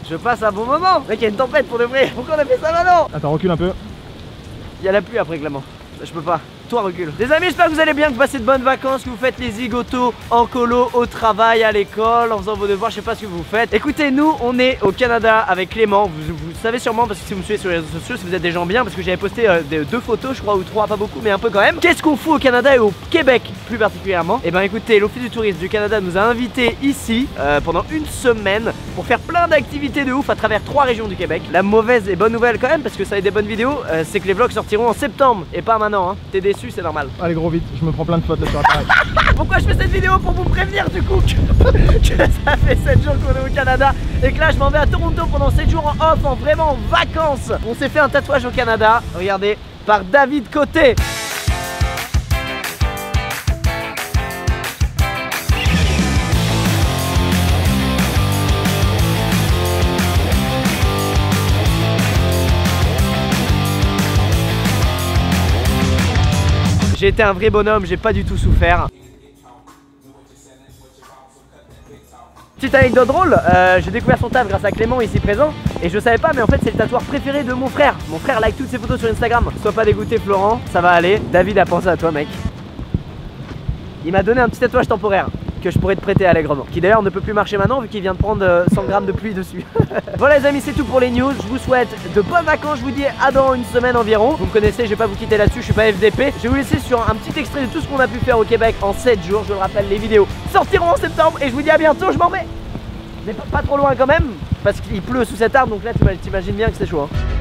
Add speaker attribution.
Speaker 1: Je passe un bon moment. Mec, il y a une tempête pour de vrai. Pourquoi on a fait ça maintenant?
Speaker 2: Attends, recule un peu.
Speaker 1: Il y a la pluie après, Clément. Je peux pas. Toi, recule. Les amis, j'espère que vous allez bien, que vous passez de bonnes vacances, que vous faites les zigotos en colo, au travail, à l'école, en faisant vos devoirs, je sais pas ce que vous faites. Écoutez, nous, on est au Canada avec Clément. Vous savez sûrement, parce que si vous me suivez sur les réseaux sociaux, si vous êtes des gens bien, parce que j'avais posté 2 photos, je crois, ou 3, pas beaucoup, mais un peu quand même. Qu'est-ce qu'on fout au Canada et au Québec, plus particulièrement? Et ben écoutez, l'Office du tourisme du Canada nous a invités ici pendant une semaine pour faire plein d'activités de ouf à travers 3 régions du Québec. La mauvaise et bonne nouvelle quand même, parce que ça va être des bonnes vidéos, c'est que les vlogs sortiront en septembre et pas maintenant, hein. T'es déçu, c'est normal.
Speaker 2: Allez gros vite, je me prends plein de fautes là sur l'appareil.
Speaker 1: Pourquoi je fais cette vidéo? Pour vous prévenir du coup que ça fait 7 jours qu'on est au Canada et que là je m'en vais à Toronto pendant 7 jours en off, en vraiment en vacances. On s'est fait un tatouage au Canada, regardez, par David Côté. J'ai été un vrai bonhomme, j'ai pas du tout souffert. Petite anecdote drôle, j'ai découvert son taf grâce à Clément ici présent. Et je savais pas, mais en fait c'est le tatoueur préféré de mon frère. Mon frère like toutes ses photos sur Instagram. Sois pas dégoûté Florent, ça va aller. David a pensé à toi mec. Il m'a donné un petit tatouage temporaire que je pourrais te prêter allègrement, qui d'ailleurs ne peut plus marcher maintenant vu qu'il vient de prendre 100 grammes de pluie dessus. Voilà les amis, c'est tout pour les news. Je vous souhaite de bonnes vacances, je vous dis à dans une semaine environ. Vous me connaissez, je vais pas vous quitter là-dessus, je suis pas FDP. Je vais vous laisser sur un petit extrait de tout ce qu'on a pu faire au Québec en 7 jours. Je le rappelle, les vidéos sortiront en septembre et je vous dis à bientôt, je m'en vais. Mais pas trop loin quand même, parce qu'il pleut sous cet arbre, donc là tu imagines bien que c'est chaud hein.